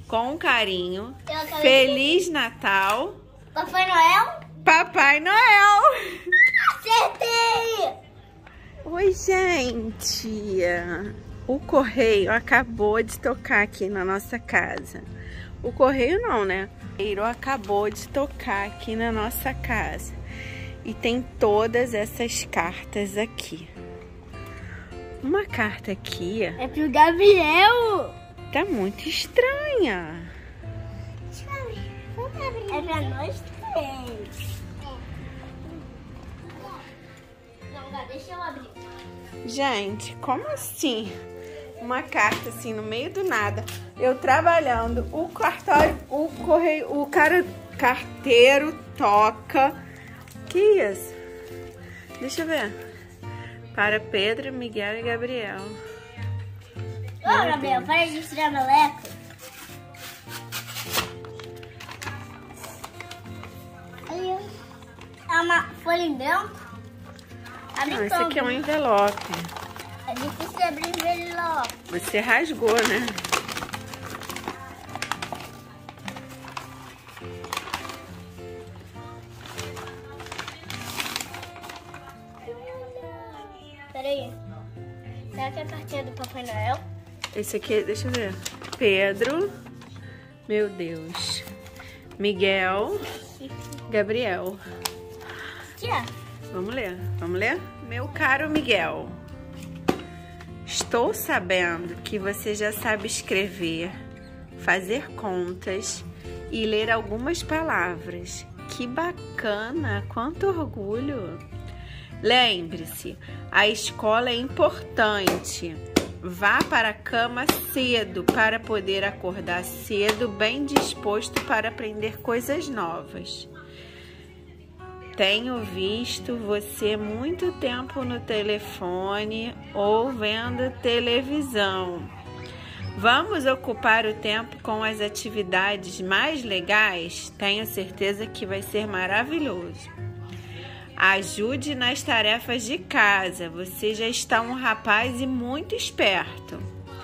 Com carinho. Feliz Natal. Papai Noel? Papai Noel! Acertei! Oi, gente! O correio acabou de tocar aqui na nossa casa. O correio não, né? O correio acabou de tocar aqui na nossa casa. E tem todas essas cartas aqui. Uma carta aqui... É pro Gabriel! Tá muito estranha. É pra nós três. Não, deixa eu abrir. Gente, como assim? Uma carta assim no meio do nada. Eu trabalhando, o cartório, o correio, o carteiro toca. Que isso? Deixa eu ver. Para Pedro, Miguel e Gabriel. Ô, Gabriel, para de tirar meleco. É uma folha em branco. Esse aqui é um envelope. É difícil abrir envelope. Você rasgou, né? Peraí. Será que é a cartinha do Papai Noel? Esse aqui, deixa eu ver. Pedro. Meu Deus. Miguel. Gabriel. Tia. Vamos ler. Vamos ler? Meu caro Miguel. Estou sabendo que você já sabe escrever, fazer contas e ler algumas palavras. Que bacana! Quanto orgulho! Lembre-se, a escola é importante. Vá para a cama cedo para poder acordar cedo, bem disposto para aprender coisas novas. Tenho visto você muito tempo no telefone ou vendo televisão. Vamos ocupar o tempo com as atividades mais legais? Tenho certeza que vai ser maravilhoso. Ajude nas tarefas de casa. Você já está um rapaz e muito esperto.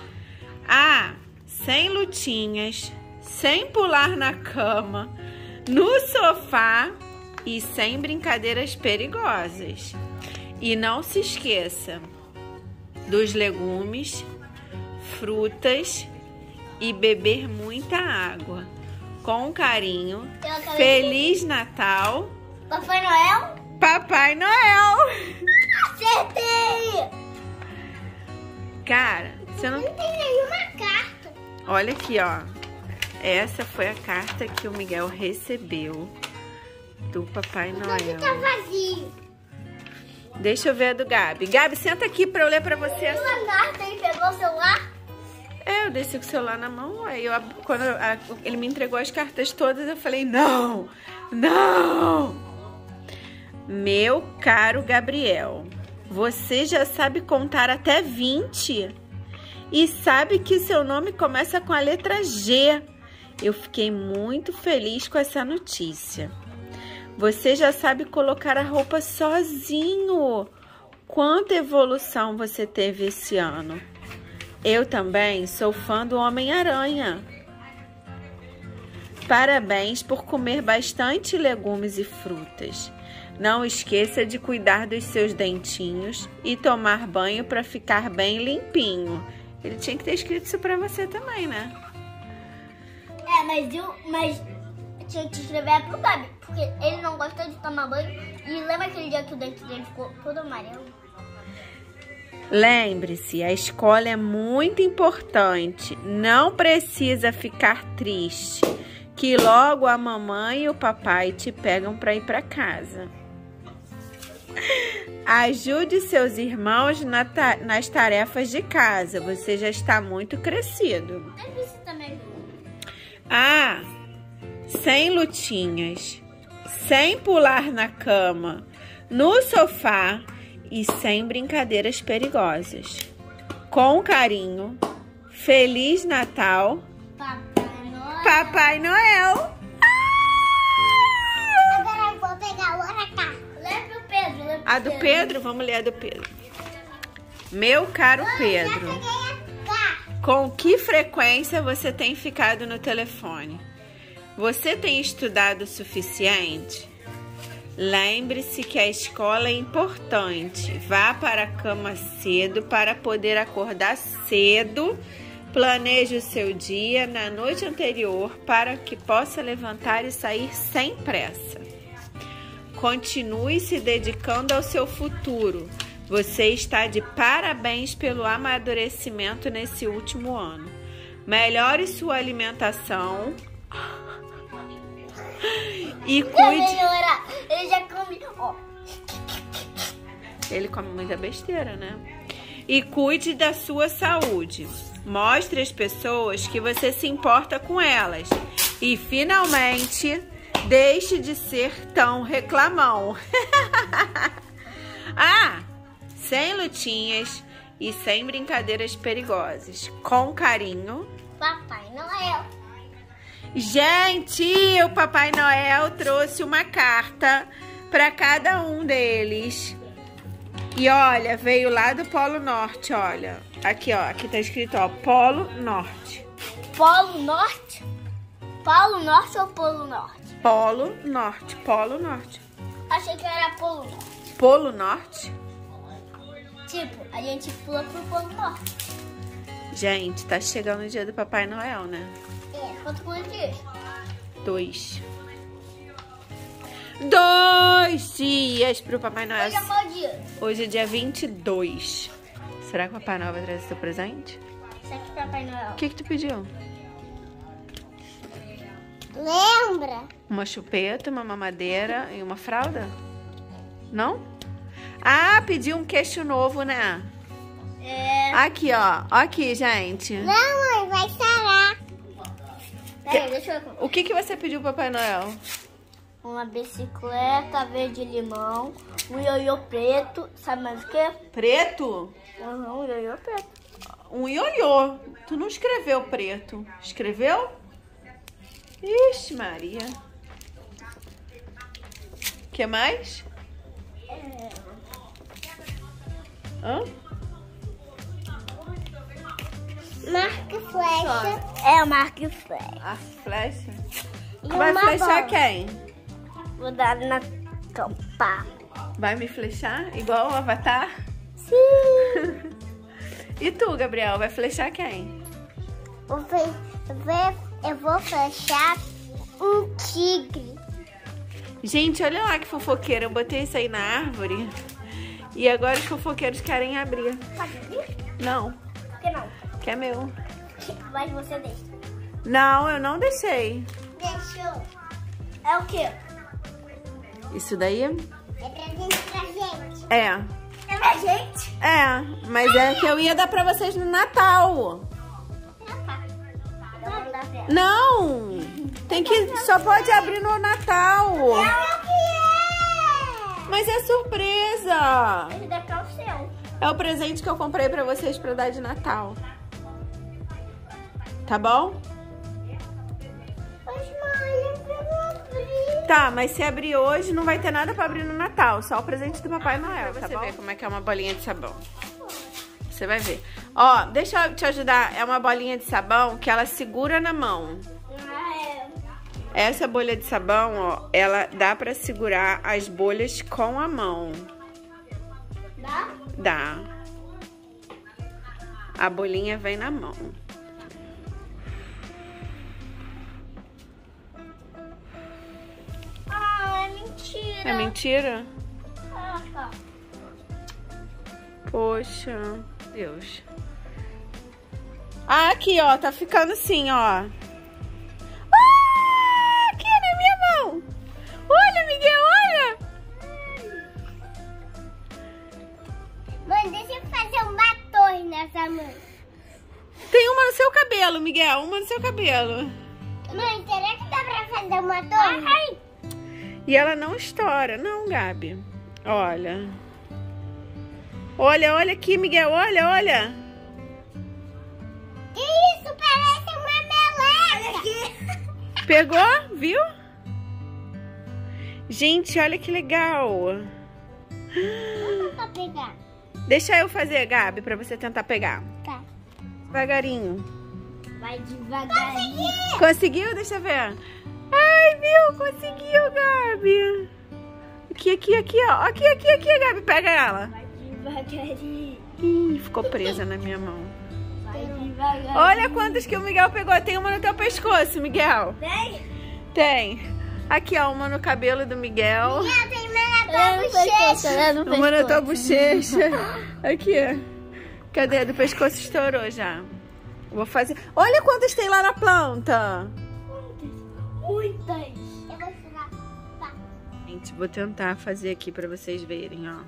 Sem lutinhas, sem pular na cama, no sofá e sem brincadeiras perigosas. E não se esqueça dos legumes, frutas e beber muita água. Com carinho, Feliz Natal, Papai Noel? Papai Noel! Acertei! Cara, você não tem nenhuma carta. Olha aqui, ó. Essa foi a carta que o Miguel recebeu do Papai Noel. Tá vazio. Deixa eu ver a do Gabi. Gabi, senta aqui pra eu ler pra você. Uma carta e pegou o celular? Eu desci com o celular na mão. Aí quando ele me entregou as cartas todas, eu falei, não, não. Meu caro Gabriel, você já sabe contar até 20 e sabe que seu nome começa com a letra G. Eu fiquei muito feliz com essa notícia. Você já sabe colocar a roupa sozinho. Quanta evolução você teve esse ano. Eu também sou fã do Homem-Aranha. Parabéns por comer bastante legumes e frutas. Não esqueça de cuidar dos seus dentinhos e tomar banho para ficar bem limpinho. Ele tinha que ter escrito isso para você também, né? Mas tinha que escrever pro Gabi, porque ele não gostou de tomar banho. E lembra aquele dia que o dente dele ficou todo amarelo? Lembre-se, a escola é muito importante. Não precisa ficar triste, que logo a mamãe e o papai te pegam para ir para casa. Ajude seus irmãos nas tarefas de casa. Você já está muito crescido. Sem lutinhas, sem pular na cama, no sofá e sem brincadeiras perigosas. Com carinho, Feliz Natal, Papai Noel. Agora eu vou pegar outra carta. Lê pro Pedro. A do Pedro? Vamos ler a do Pedro. Meu caro Pedro. Já peguei a carta. Com que frequência você tem ficado no telefone? Você tem estudado o suficiente? Lembre-se que a escola é importante. Vá para a cama cedo para poder acordar cedo. Planeje o seu dia na noite anterior para que possa levantar e sair sem pressa. Continue se dedicando ao seu futuro. Você está de parabéns pelo amadurecimento nesse último ano. Melhore sua alimentação e cuide... Ele já come... Ó. Ele come muita besteira, né? E cuide da sua saúde. Mostre às pessoas que você se importa com elas. E, finalmente, deixe de ser tão reclamão. Sem lutinhas e sem brincadeiras perigosas. Com carinho, Papai Noel. Gente, o Papai Noel trouxe uma carta para cada um deles. E olha, veio lá do Polo Norte, olha. Aqui, ó, aqui tá escrito, ó, Polo Norte. Polo Norte? Polo Norte ou Polo Norte? Polo Norte, Polo Norte. Achei que era Polo Norte. Polo Norte? Tipo, a gente pula pro Polo Norte. Gente, tá chegando o dia do Papai Noel, né? Quantos dias? 2. 2 dias pro Papai Noel. Hoje é qual dia? Hoje é dia 22. Será que o Papai Noel vai trazer seu presente? Isso aqui é Papai Noel. O que tu pediu? Lembra? Uma chupeta, uma mamadeira e uma fralda? Não? Ah, pediu um queixo novo, né? É. Aqui, ó. Aqui, gente. Não, mãe, vai sarar. Peraí, deixa eu... O que você pediu, Papai Noel? Uma bicicleta verde-limão, um ioiô preto, sabe mais o que? Preto? Um ioiô preto. Um ioiô. Tu não escreveu preto. Escreveu? Ixi, Maria. O que mais? Hã? Marca e flecha. É, marca e flecha. A flecha? E Vai uma flechar bola. quem? Vou dar na campa. Vai me flechar? Igual o Avatar? Sim. E tu, Gabriel? Vai flechar quem? Eu vou flechar um tigre. Gente, olha lá que fofoqueira. Eu botei isso aí na árvore. E agora os fofoqueiros querem abrir. Pode abrir? Não, Por que não? que é meu. Mas você deixa. Não, eu não deixei. Deixou. É o quê? Isso daí? É presente pra gente. É. É pra gente? É, mas é que eu ia dar pra vocês no Natal. Vamos dar pra ela. Não! Tem que... Só pode abrir no Natal. É o que é? Mas é surpresa. Esse daqui é o seu. É o presente que eu comprei pra vocês pra dar de Natal. Tá bom? Mas, mãe, eu vou abrir. Tá, mas se abrir hoje, não vai ter nada pra abrir no Natal. Só o presente do Papai Noel, pra você ver como é que é uma bolinha de sabão. Você vai ver. Ó, deixa eu te ajudar. É uma bolinha de sabão que ela segura na mão. Essa bolha de sabão, ó, ela dá pra segurar as bolhas com a mão. Dá? Dá. A bolinha vem na mão. Ah, é mentira. É mentira? Ah, tá. Poxa, Deus. Ah, aqui, ó, tá ficando assim, ó. Ah, aqui na minha mão. Olha, Miguel, olha. Mãe, deixa eu fazer um batom nessa mão. Tem uma no seu cabelo, Miguel, uma no seu cabelo. Mãe, será que dá pra fazer uma torre? Ai. E ela não estoura, não, Gabi. Olha. Olha, olha aqui, Miguel, olha, olha. Que isso? Parece uma meleca. Olha aqui. Pegou? Viu? Gente, olha que legal. Não dá pra pegar. Deixa eu fazer, Gabi, pra você tentar pegar. Tá. Devagarinho. Vai devagarinho. Conseguiu? Deixa eu ver. Ai, viu? Conseguiu, Gabi. Aqui, ó. Aqui, Gabi. Pega ela. Vai devagarinho. Ih, ficou presa na minha mão. Vai devagarinho. Olha quantas que o Miguel pegou. Tem uma no teu pescoço, Miguel. Tem? Tem. Aqui, ó. Uma no cabelo do Miguel. Tem uma na tua bochecha. Uma na tua bochecha. Aqui. Cadê? Do pescoço estourou já. Vou fazer. Olha quantas tem lá na planta. Muitas. Eu vou tirar. Tá. Gente, vou tentar fazer aqui pra vocês verem, ó.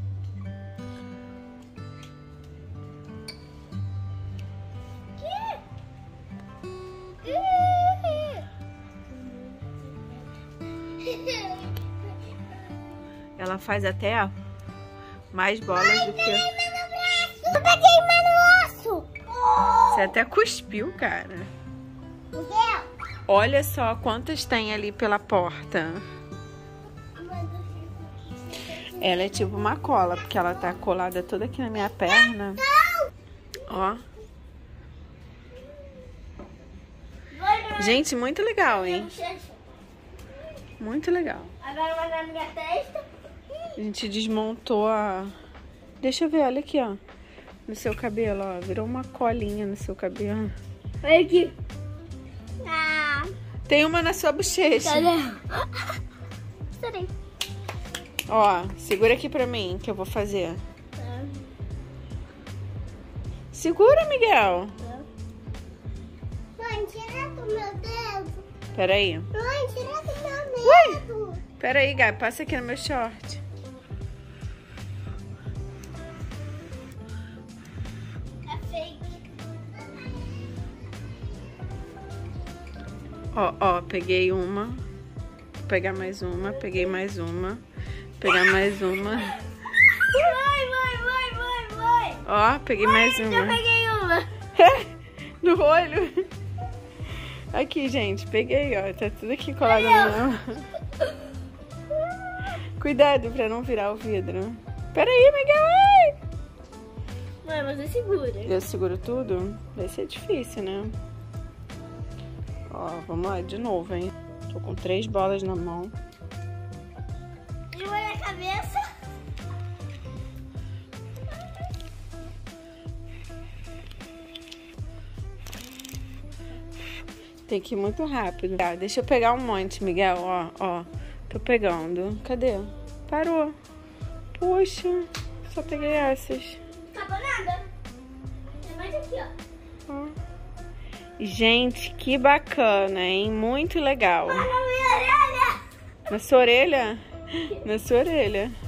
Ela faz até mais bolas do que... Eu peguei meu osso. Você até cuspiu, cara. Miguel. Olha só quantas tem ali pela porta. Ela é tipo uma cola, porque ela tá colada toda aqui na minha perna. Ó. Gente, muito legal, hein? Muito legal. Agora vai na minha testa. A gente desmontou a... Deixa eu ver, olha aqui, ó. No seu cabelo, ó. Virou uma colinha no seu cabelo. Olha aqui. Ah. Tem uma na sua bochecha. Cadê? Ó, segura aqui pra mim, que eu vou fazer. Segura, Miguel. Mãe, tira do meu dedo. Peraí. Mãe, tira do meu dedo. Peraí, Gabi. Passa aqui no meu short. É fake. Ó, peguei uma. Vou pegar mais uma. Peguei mais uma. Pegar mais uma. Vai. Ó, peguei mais uma. Eu peguei uma. No olho. Aqui, gente. Peguei, ó. Tá tudo aqui colado no meu. Cuidado pra não virar o vidro. Peraí, Miguel. Mãe, mas você segura. Eu seguro tudo? Vai ser difícil, né? Ó, vamos lá de novo, hein? Tô com 3 bolas na mão. E uma na cabeça. Tem que ir muito rápido. Tá, deixa eu pegar um monte, Miguel. Ó. Tô pegando. Cadê? Parou. Poxa, só peguei essas. Acabou nada. Tem mais aqui, ó. Gente, que bacana, hein? Muito legal. Na minha orelha. Na sua orelha? Na sua orelha.